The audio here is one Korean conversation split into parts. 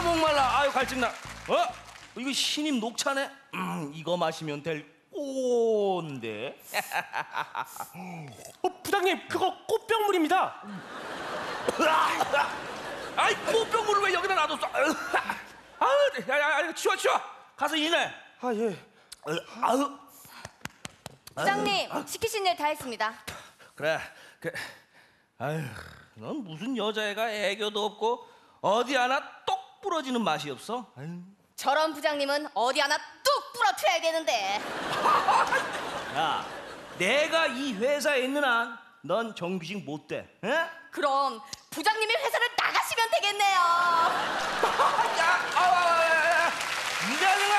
목말라. 아유 갈증나. 이거 신임 녹차네. 이거 마시면 될 꼰데. 부장님 그거 꽃병물입니다. 아이 꽃병물을 왜 여기다 놔뒀어? 야야야 치워. 가서 일해. 아 예. 아유. 부장님 시키신 일 다 했습니다. 그래. 아유, 넌 무슨 여자애가 애교도 없고 어디 하나 똑 부러지는 맛이 없어? 아유. 저런 부장님은 어디 하나 뚝 부러뜨려야 되는데. 야, 내가 이 회사에 있는 한 넌 정규직 못 돼. 에? 그럼 부장님이 회사를 나가시면 되겠네요. 야, 이자녀가.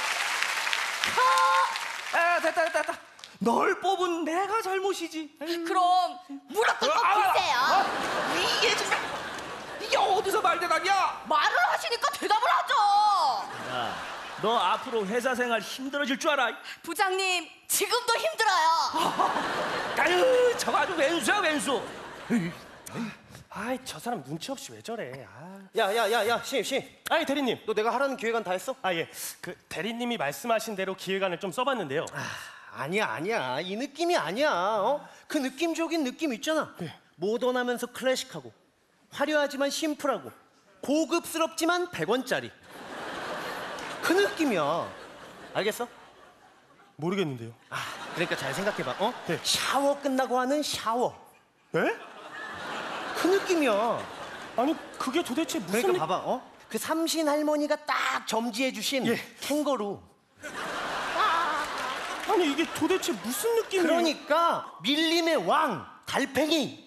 됐다. 널 뽑은 내가 잘못이지. 그럼 무릎 꿇고 빌세요. 이게 정말 이게 어디서 말대답이야? 말을 하시니까 대답을 하죠. 야, 너 앞으로 회사 생활 힘들어질 줄 알아? 부장님 지금도 힘들어요. 아유, 저거 아주 왼수야 왼수. 아이 저 사람 눈치 없이 왜 저래? 야야야야 신입 아이 대리님. 너 내가 하라는 기획안 다 했어? 아 예. 그 대리님이 말씀하신 대로 기획안을 좀 써봤는데요. 아니야 이 느낌이 아니야. 그 느낌적인 느낌 있잖아. 모던하면서 클래식하고 화려하지만 심플하고 고급스럽지만 100원짜리 그 느낌이야. 알겠어? 모르겠는데요. 그러니까 잘 생각해봐. 네. 샤워 끝나고 하는 샤워 에? 그 느낌이야. 아니 그게 도대체 무슨 그러니까 봐봐. 그 삼신 할머니가 딱 점지해 주신 예. 캥거루. 아니 이게 도대체 무슨 느낌이에요? 그러니까 밀림의 왕 달팽이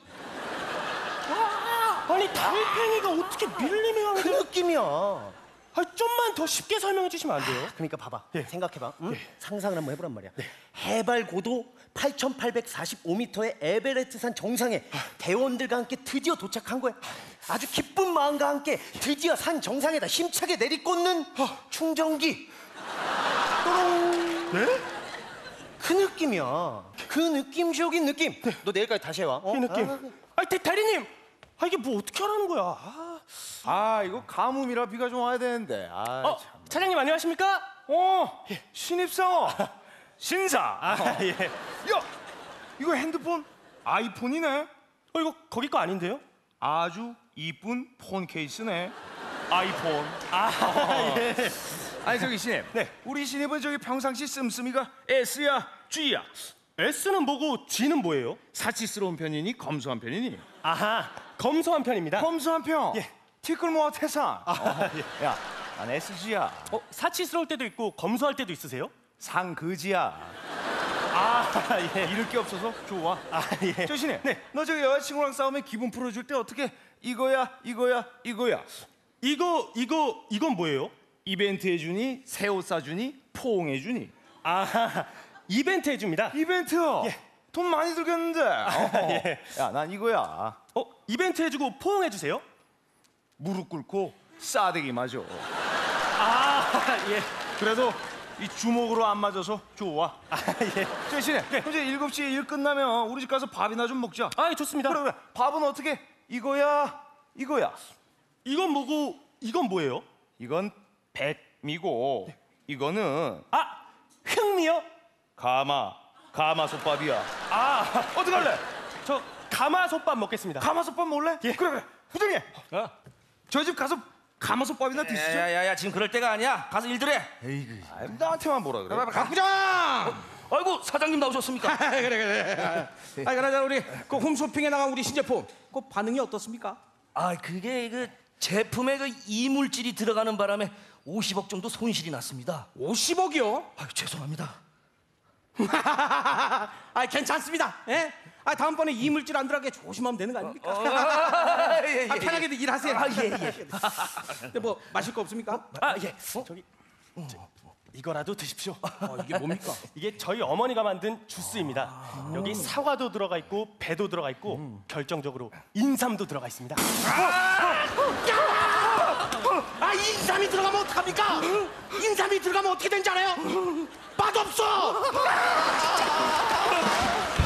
아니 달팽이가 어떻게 밀림의 왕이 그 돼? 느낌이야. 아니 좀만 더 쉽게 설명해 주시면 안 돼요? 그러니까 봐봐. 예. 생각해봐. 응? 상상을 한번 해보란 말이야. 해발 고도 8,845m의 에베레스트산 정상에 대원들과 함께 드디어 도착한 거야. 아주 기쁜 마음과 함께 드디어 산 정상에다 힘차게 내리꽂는 충전기. 또롱. 네? 그 느낌이야. 그 느낌적인 느낌. 너 내일까지 다시 해와. 이 느낌. 아니 대리님. 이게 뭐 어떻게 하라는 거야? 이거 가뭄이라 비가 좀 와야 되는데. 참. 차장님 안녕하십니까? 신입사원 신사. 예. 야, 이거 핸드폰 아이폰이네. 이거 거기 거 아닌데요? 아주 이쁜 폰 케이스네. 아이폰. 예. 아니 저기 신입. 네. 우리 신입은 저기 평상시 씀씀이가 S야 G야. S는 뭐고 G는 뭐예요? 사치스러운 편이니 검소한 편이니? 아하, 검소한 편입니다. 검소한 편. 예. 티끌모아 태산. 예. 야, 난 SG야. 사치스러울 때도 있고 검소할 때도 있으세요? 상그지야. 예. 잃을 게 없어서 좋아. 예. 저 신입. 네. 너 저기 여자친구랑 싸우면 기분 풀어줄 때 어떻게 이거야. 이건 뭐예요? 이벤트 해주니, 새 옷 사주니, 포옹해주니. 이벤트 해줍니다. 이벤트. 예. 돈 많이 들겠는데. 예. 야, 난 이거야. 이벤트 해주고 포옹해주세요? 무릎 꿇고 싸대기 맞아. 예. 그래도 이 주먹으로 안 맞아서 좋아. 예. 저 신입. 네. 이제 7시에 일 끝나면 우리 집 가서 밥이나 좀 먹자. 예, 좋습니다. 그래. 밥은 어떻게? 이거야. 이건 뭐고, 이건 뭐예요? 이건 백미고 이거는 흑미요? 가마솥밥이야. 어떡할래? 저 가마솥밥 먹겠습니다. 가마솥밥 먹을래? 예. 그래. 부장님. 저희 집 가서 가마솥밥이나 드시죠. 야야야 지금 그럴 때가 아니야. 가서 일들 해. 나한테만 뭐라 그래? 박 부장. 아이고 사장님 나오셨습니까? 그래. 그러자 우리 그 홈쇼핑에 나간 우리 신제품 그 반응이 어떻습니까? 그게 그 제품에 그 이물질이 들어가는 바람에 50억 정도 손실이 났습니다. 50억이요? 죄송합니다. 괜찮습니다. 예? 다음번에 이물질 안 들어가게 조심하면 되는 거 아닙니까? 예. 편하게 일하세요. 예. 근데 뭐 마실 거 없습니까? 예. 이거라도 드십시오. 이게 뭡니까? 이게 저희 어머니가 만든 주스입니다. 여기 사과도 들어가 있고 배도 들어가 있고 결정적으로 인삼도 들어가 있습니다. 인삼이 들어가면 어떡합니까? 인삼이 들어가면 어떻게 되는지 알아요? 맛없어!